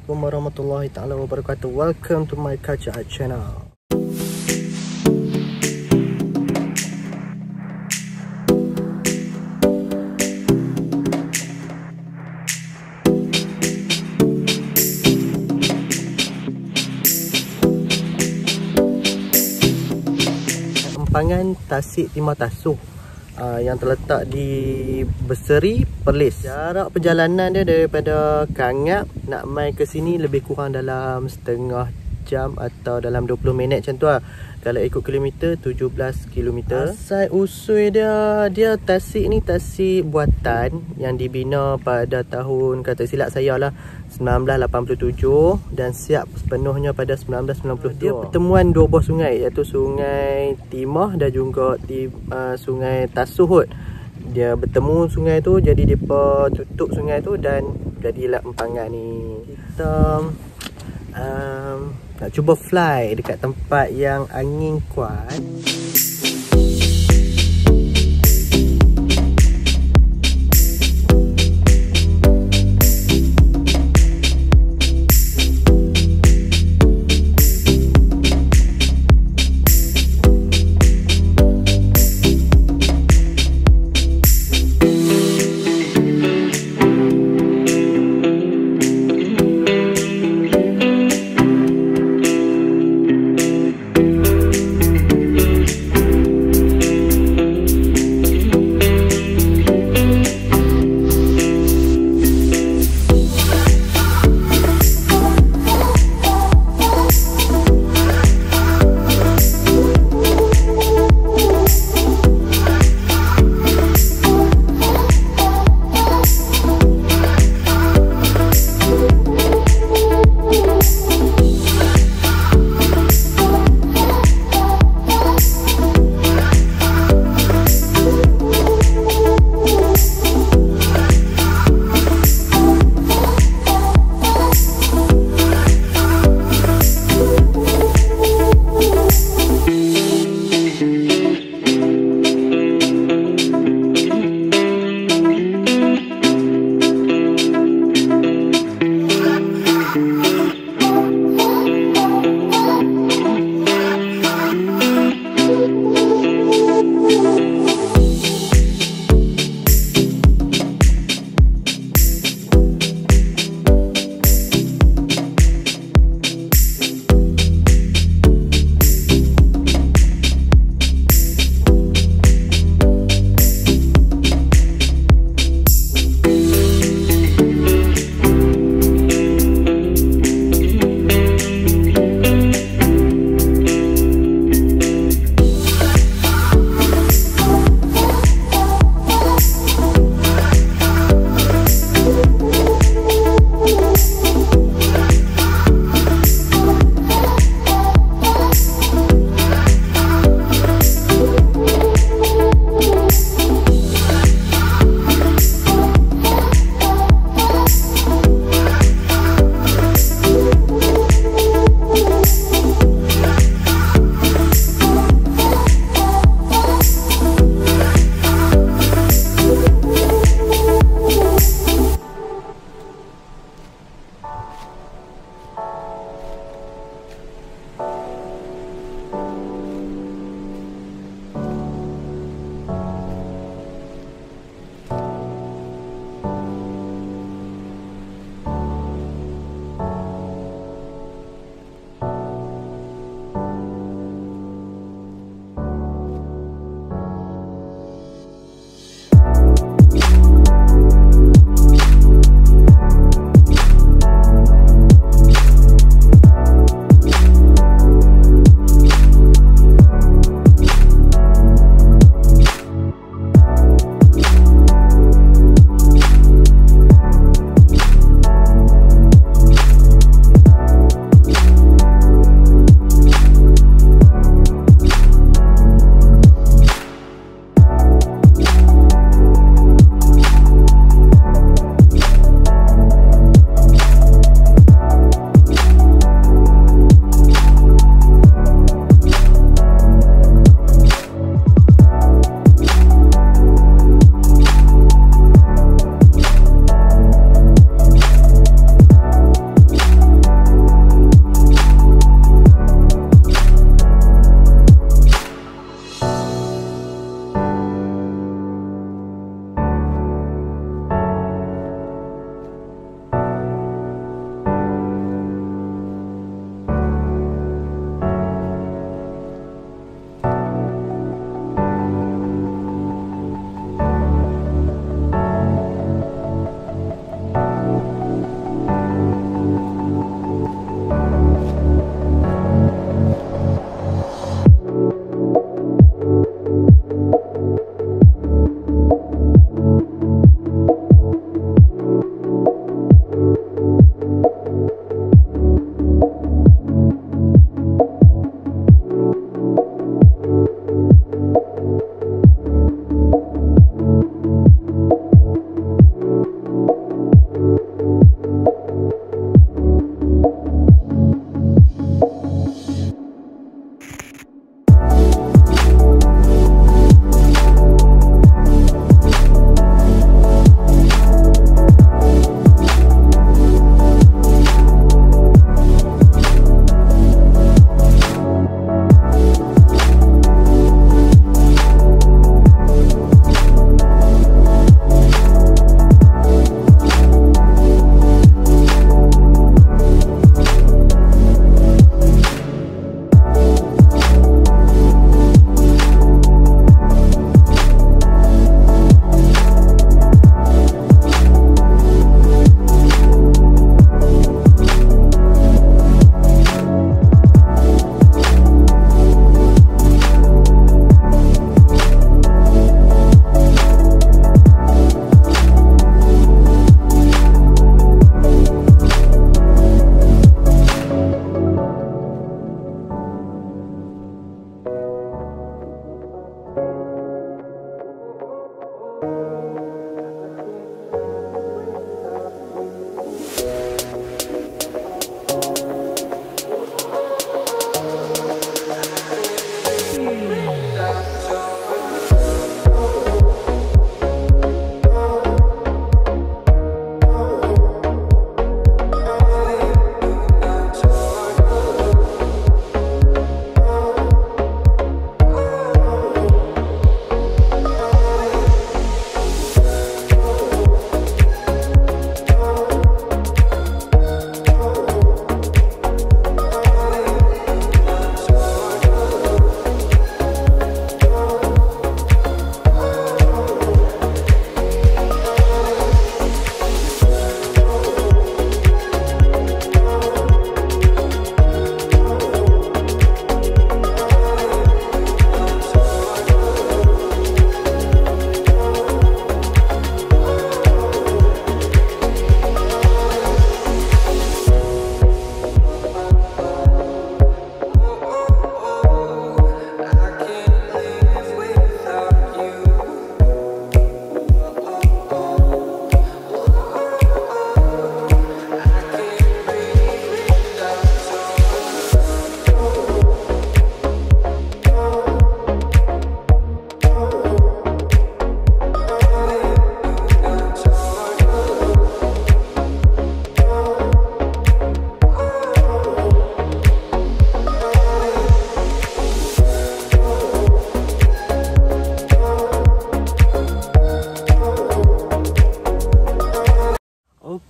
Assalamualaikum warahmatullahi taala wabarakatuh. Welcome to my Culture Art channel. Empangan Tasik Timah Tasuh yang terletak di Berseri, Perlis. Jarak perjalanan dia daripada Kangap nak mai ke sini lebih kurang dalam setengah jam atau dalam 20 minit macam tu lah. Kalau ikut kilometer, 17 kilometer. Asal usul dia Tasik ni tasik buatan yang dibina pada tahun, kata silap saya lah, 1987 dan siap sepenuhnya pada 1992. Dia pertemuan dua buah sungai, iaitu Sungai Timah dan juga Sungai Tasuh. Dia bertemu sungai tu, jadi depa tutup sungai tu dan jadilah empangan ni. Kita nak cuba fly dekat tempat yang angin kuat.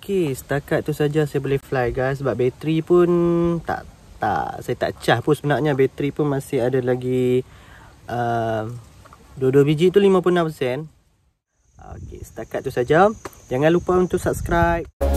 Okey, setakat tu saja saya boleh fly guys. Sebab bateri pun saya tak cas pun sebenarnya. Bateri pun masih ada lagi 22 biji tu 56%. Okey, setakat tu saja. Jangan lupa untuk subscribe.